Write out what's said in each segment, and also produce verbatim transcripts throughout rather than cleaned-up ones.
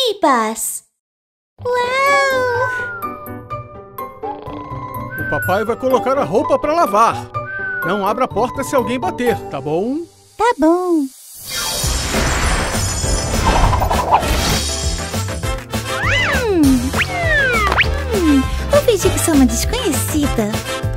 Buzz! Uau! O papai vai colocar a roupa para lavar. Não abra a porta se alguém bater, tá bom? Tá bom. Hum. Hum. Vou fingir que sou uma desconhecida.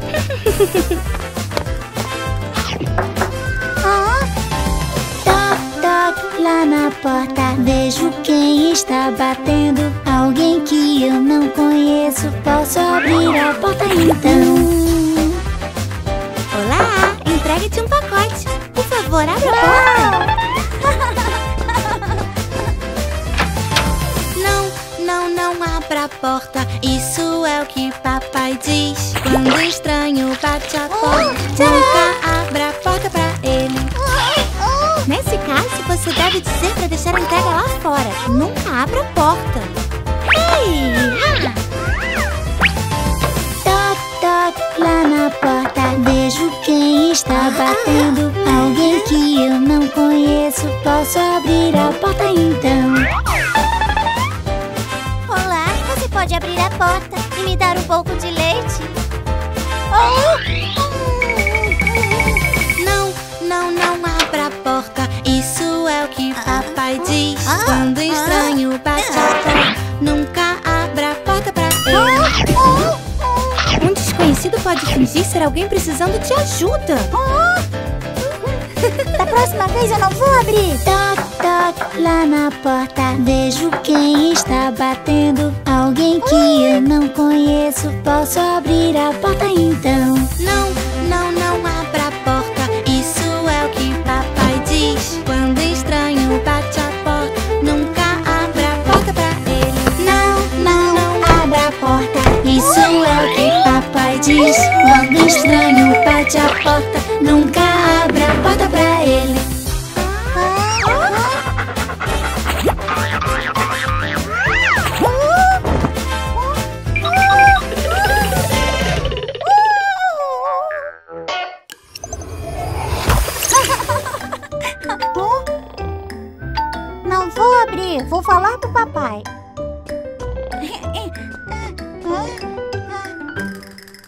Ah. Toc, toc, lá na porta. Vejo quem está batendo. Alguém que eu não conheço. Posso abrir a porta então? Olá, entregue-te um pacote. Por favor, abra a porta. Não, não, não abra a porta. Isso é o que papai diz. Quando estranho bate a porta, nunca abra a porta pra ele. Nesse caso, você deve dizer pra deixar a entrega lá fora. Nunca abra a porta. Ei! Ah! Toc, toc, lá na porta. Vejo quem está batendo. Alguém que eu não conheço. Posso abrir a porta então? Olá, você pode abrir a porta e me dar um pouco de leite? Oh! Não, não, não abra a porta. Isso é o que papai diz. Quando estranho bate a porta, nunca abra a porta pra ele. Um desconhecido pode fingir ser alguém precisando de ajuda. Da próxima vez eu não vou abrir. Toc, toc, lá na porta. Vejo quem está batendo. Alguém que eu não conheço. Posso abrir a porta então? Não, não, não abra a porta. Isso é o que papai diz. Quando estranho bate a porta, nunca abra a porta pra ele. Não, não, não abra a porta. Isso é o que papai diz. Quando estranho bate a porta, nunca abra a porta pra ele. Não vou abrir, vou falar pro papai.